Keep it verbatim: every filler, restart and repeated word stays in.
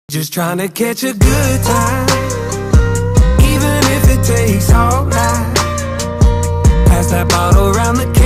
Just trying to catch a good time, even if it takes all night. Pass that bottle around the